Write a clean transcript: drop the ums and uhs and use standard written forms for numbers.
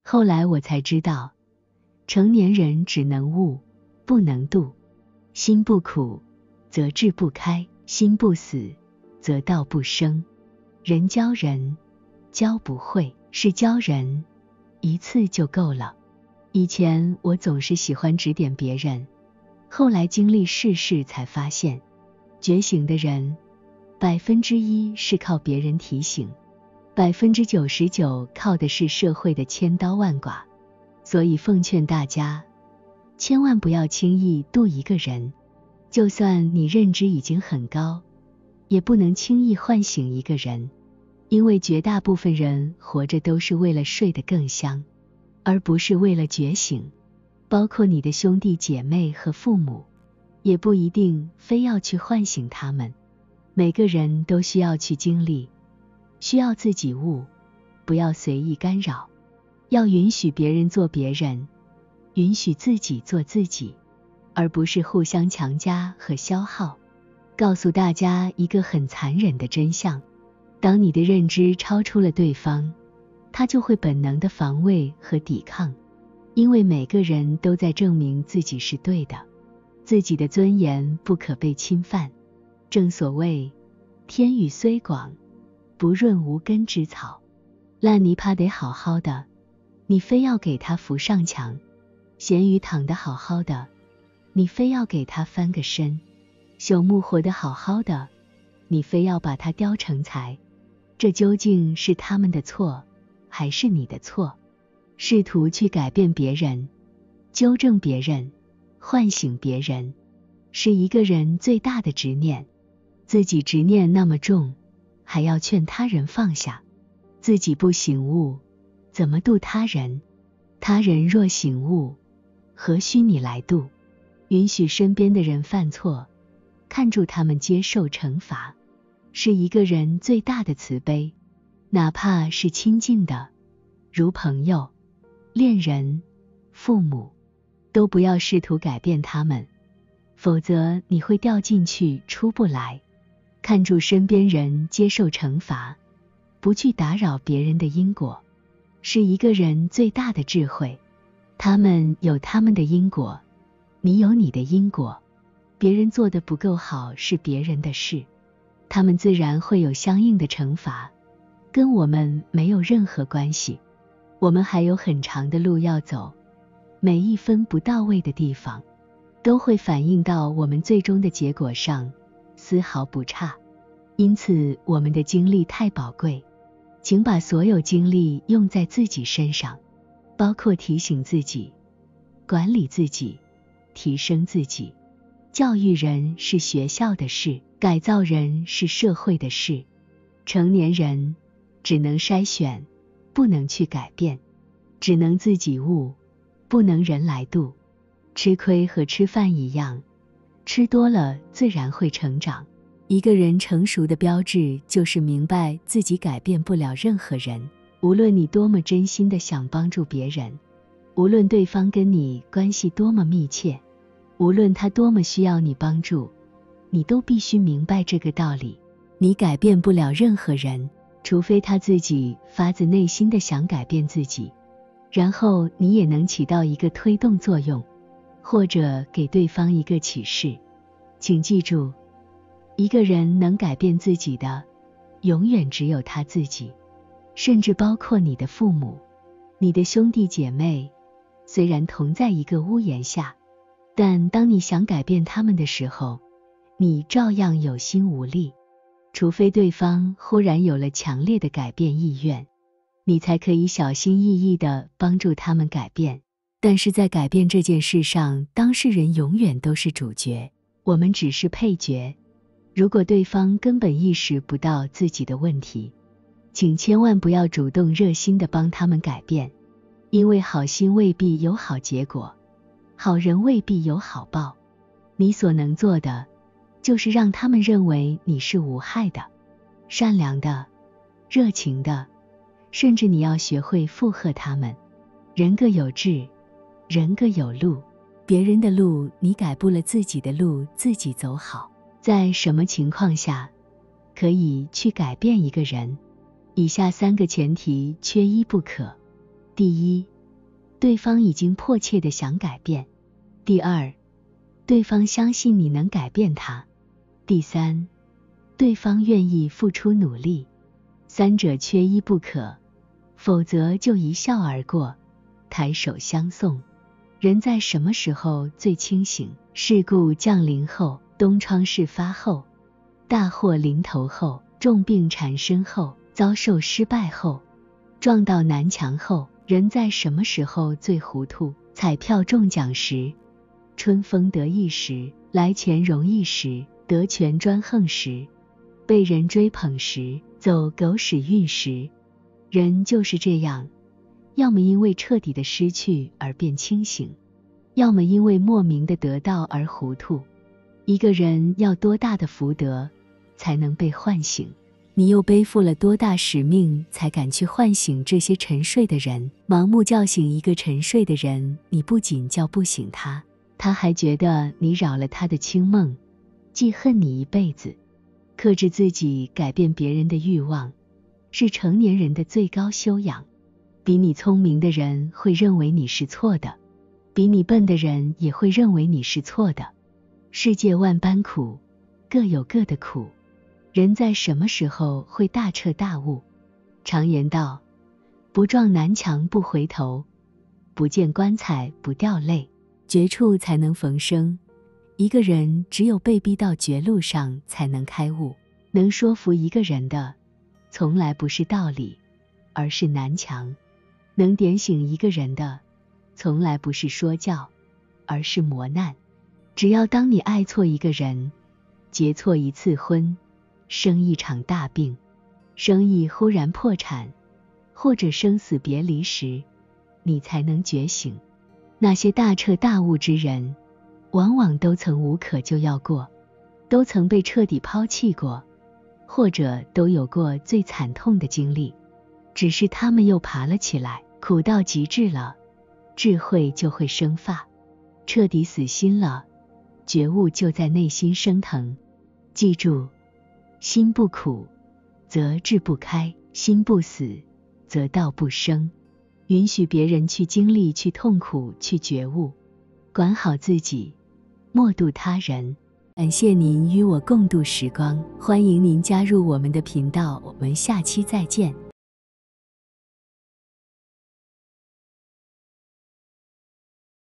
后来我才知道，成年人只能悟，不能度。心不苦，则志不开；心不死，则道不生。人教人，教不会，是教人，一次就够了。以前我总是喜欢指点别人，后来经历世事才发现，觉醒的人1%是靠别人提醒，99%靠的是社会的千刀万剐。所以奉劝大家，千万不要轻易度一个人，就算你认知已经很高，也不能轻易唤醒一个人，因为绝大部分人活着都是为了睡得更香，而不是为了觉醒。包括你的兄弟姐妹和父母，也不一定非要去唤醒他们。每个人都需要去经历，需要自己悟，不要随意干扰，要允许别人做别人，允许自己做自己，而不是互相强加和消耗。告诉大家一个很残忍的真相，当你的认知超出了对方，他就会本能的防卫和抵抗，因为每个人都在证明自己是对的，自己的尊严不可被侵犯。正所谓，天宇虽广，不润无根之草。烂泥巴得好好的，你非要给它扶上墙；咸鱼躺得好好的，你非要给它翻个身；朽木活得好好的，你非要把它雕成材。这究竟是他们的错，还是你的错？试图去改变别人，纠正别人，唤醒别人，是一个人最大的执念。自己执念那么重，还要劝他人放下，自己不醒悟，怎么度他人？他人若醒悟，何须你来度？允许身边的人犯错，看住他们接受惩罚，是一个人最大的慈悲。哪怕是亲近的，如朋友、恋人、父母，都不要试图改变他们，否则你会掉进去出不来。看住身边人接受惩罚，不去打扰别人的因果，是一个人最大的智慧。他们有他们的因果，你有你的因果。别人做得不够好是别人的事，他们自然会有相应的惩罚，跟我们没有任何关系。我们还有很长的路要走，每一分不到位的地方，都会反映到我们最终的结果上，丝毫不差。因此我们的精力太宝贵，请把所有精力用在自己身上，包括提醒自己、管理自己、提升自己。教育人是学校的事，改造人是社会的事。成年人只能筛选，不能去改变，只能自己悟，不能人来度。吃亏和吃饭一样，吃多了自然会成长。一个人成熟的标志就是明白自己改变不了任何人，无论你多么真心的想帮助别人，无论对方跟你关系多么密切，无论他多么需要你帮助，你都必须明白这个道理。你改变不了任何人，除非他自己发自内心的想改变自己，然后你也能起到一个推动作用，或者给对方一个启示。请记住，一个人能改变自己的，永远只有他自己，甚至包括你的父母、你的兄弟姐妹。虽然同在一个屋檐下，但当你想改变他们的时候，你照样有心无力。除非对方忽然有了强烈的改变意愿，你才可以小心翼翼地帮助他们改变。但是在改变这件事上，当事人永远都是主角，我们只是配角。如果对方根本意识不到自己的问题，请千万不要主动热心地帮他们改变，因为好心未必有好结果，好人未必有好报。你所能做的，就是让他们认为你是无害的、善良的、热情的，甚至你要学会附和他们。人各有志，人各有路，别人的路你改不了，自己的路自己走好。在什么情况下可以去改变一个人？以下3个前提缺一不可。第一， 对方已经迫切地想改变；第二，对方相信你能改变他；第三，对方愿意付出努力。三者缺一不可，否则就一笑而过，抬手相送。人在什么时候最清醒？事故降临后，东窗事发后，大祸临头后，重病缠身后，遭受失败后，撞到南墙后。人在什么时候最糊涂？彩票中奖时，春风得意时，来钱容易时，得权专横时，被人追捧时，走狗屎运时。人就是这样，要么因为彻底的失去而变清醒，要么因为莫名的得到而糊涂。一个人要多大的福德才能被唤醒？你又背负了多大使命才敢去唤醒这些沉睡的人？盲目叫醒一个沉睡的人，你不仅叫不醒他，他还觉得你扰了他的清梦，记恨你一辈子。克制自己改变别人的欲望，是成年人的最高修养。比你聪明的人会认为你是错的，比你笨的人也会认为你是错的。世界万般苦，各有各的苦。人在什么时候会大彻大悟？常言道，不撞南墙不回头，不见棺材不掉泪，绝处才能逢生。一个人只有被逼到绝路上才能开悟。能说服一个人的，从来不是道理，而是南墙；能点醒一个人的，从来不是说教，而是磨难。只要当你爱错一个人，结错一次婚，生一场大病，生意忽然破产，或者生死别离时，你才能觉醒。那些大彻大悟之人，往往都曾无可救药过，都曾被彻底抛弃过，或者都有过最惨痛的经历，只是他们又爬了起来。苦到极致了，智慧就会生发；彻底死心了，觉悟就在内心升腾。记住，心不苦，则志不开；心不死，则道不生。允许别人去经历，去痛苦，去觉悟，管好自己，莫渡他人。感谢您与我共度时光，欢迎您加入我们的频道，我们下期再见。